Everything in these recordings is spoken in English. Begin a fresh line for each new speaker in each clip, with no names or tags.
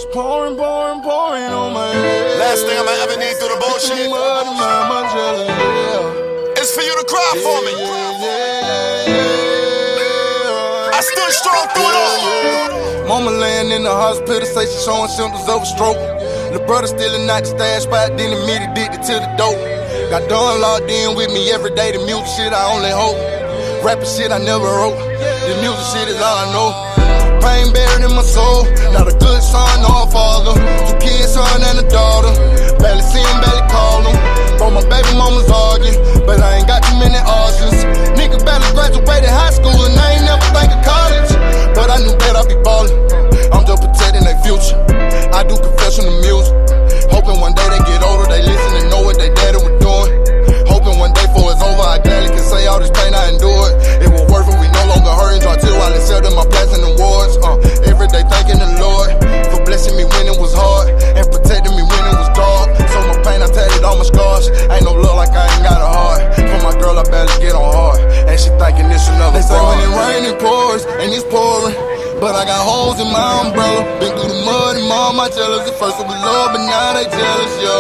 pouring on my head.
Last thing I'ma ever need through the bullshit. It's for you to cry for me. I stood strong through it all.
Mama laying in the hospital, say she showing symptoms of a stroke. The brother still in the stash spot, then immediately addicted to the dope. Got Dawn locked in with me every day, the music shit I only hope. Rapping shit I never wrote, the music shit is all I know. Pain buried in my soul, not a good son or a father. 2 kids, son and a daughter, barely see him, barely call him. Bro, my baby mama's arguing, but I ain't got too many options. Nigga barely graduated high school and I ain't never think of college. But I knew that I'd be ballin', I'm just protecting their future. I do professional music, hoping one day they get older, they listen and know what they daddy was doing. Hoping one day before it's over, I gladly can say all this pain I endured. It was worth it, we no longer hurting, try till while accepting my blessing awards. Every day thanking the Lord for blessing me when it was hard and protecting me when it was dark. So my pain, I tatted all my scars. Ain't no love like I ain't got a heart. For my girl, I barely get on hard, and she thinking this another. They say when it rain, it pours, and it's pouring. But I got holes in my umbrella. Been through the mud and mom, my jealous. At first it was love, but now they jealous, yo.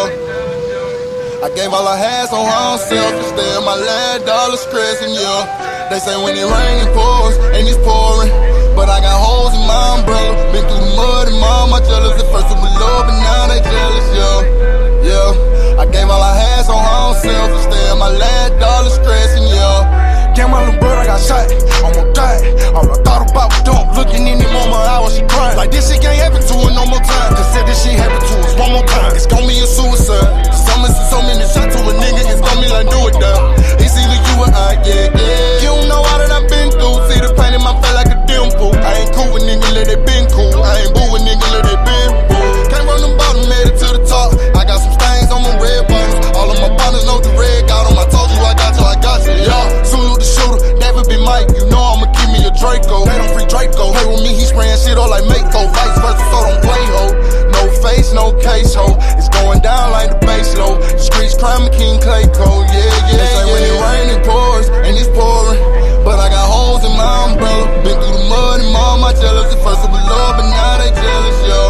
I gave all I had, so I don't selfish. Still my last dollar stressing, yo. They say when it rain, it pours, and it's pouring. But I got holes in my umbrella. Been through the mud and mom, my jealous. At first it was love, but now they jealous, yo. Yeah, I gave all I had, so I don't selfish. Still my last dollar stressing, yo. Damn, my little brother got shot, almost died. All I thought about was dumb. Looking in the moment, I was she crying. Like this shit can't happen to her no more time. Cause said this shit happen to us one more time, it's gon' be a suicide. So many shots to a nigga, it's gon' be like do it down. It's either you or I, yeah, yeah. You don't know all that I've been through. See the pain in my face like a dimple. I ain't cool with niggas, let they been cool. I ain't boo with niggas, let they been boo. Came from the bottom, made it to the top. I got some stains on my red bottoms. All of my partners know the red got them. I told you I got you, I got you, y'all. Salute the shooter, never be Mike. You know I'ma keep me a Draco. They don't free Draco. Play with me, he spraying shit all like Mako. Vice versa, so don't play, ho. No face, no case, ho. It's going down like the bass low. The streets crime King Clayco, yeah, yeah. They say when it rain, it pours, and it's pouring. But I got holes in my umbrella. Been through the mud and mom, my jealous. At first it was love, but now they jealous, yo.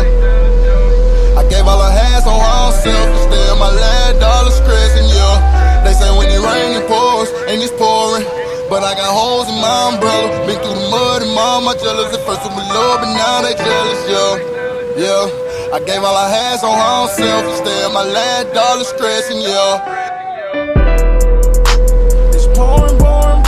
I gave all I had, so I don't selfish. Still my last dollar stressing, yo. They say when it rain, it pours, and it's pouring. But I got holes in my umbrella. Been through the mud and mom, my jealous. At first it was love, but now they jealous, yo. Yeah. I gave all I had, so I don't selfish. Still my last dollar stressing, yo. It's pouring.